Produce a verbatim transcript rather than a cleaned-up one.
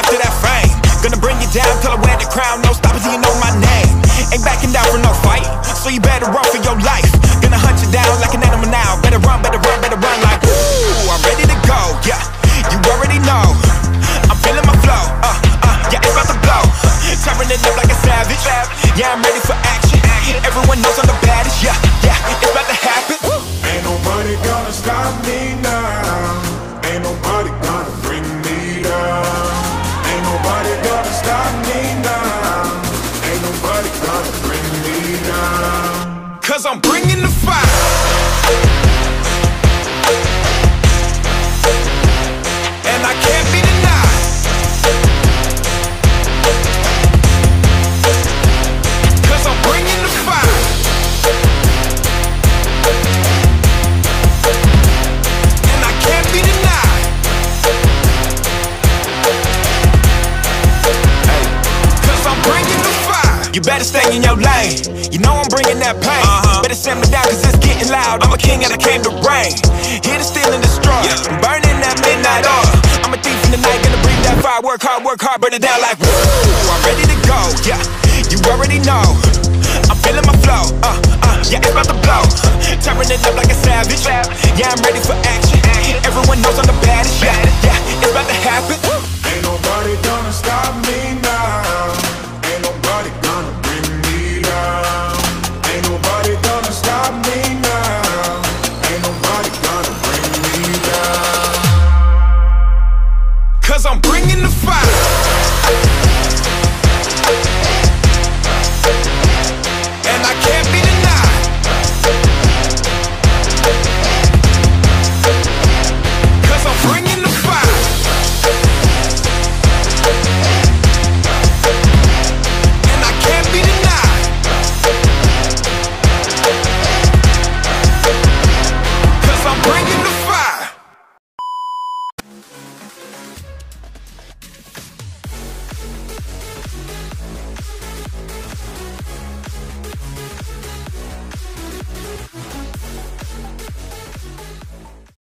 after that fame. Gonna bring you down till I wear the crown. No stopping till you know my name. Ain't backing down for no fight, so you better run for your life. Gonna hunt you down like an animal now. Better run, better run, better run like ooh, I'm ready to go, yeah, you already know. I'm feeling my flow, uh, uh, yeah, it's about to blow. Tearing it up like a savage, yeah, I'm ready for action. Everyone knows I'm the baddest, yeah, yeah, it's about to happen. Ain't nobody gonna stop me now. Ain't nobody gonna bring me down. Ain't nobody gonna stop me now. Ain't nobody gonna bring me down. Cause I'm bringing the fire. And I can't be denied. Cause I'm bringing the fire. And I can't be denied. Hey, cause I'm bringing the fire. You better stay in your lane. You know I'm bringing that pain. Uh-huh. Better send me down cause it's getting loud. I'm a king and I came to reign. Here to steal and destroy, yeah. I'm burning that midnight oil. I'm a thief in the night, gonna bring that fire. Work hard, work hard, burn it down like woo. I'm ready to go, yeah, you already know. I'm feeling my flow, uh, uh, yeah, it's about to blow. Tearing it up like a savage, yeah, I'm ready for action. Everyone knows I'm the baddest, yeah, yeah, it's about to happen.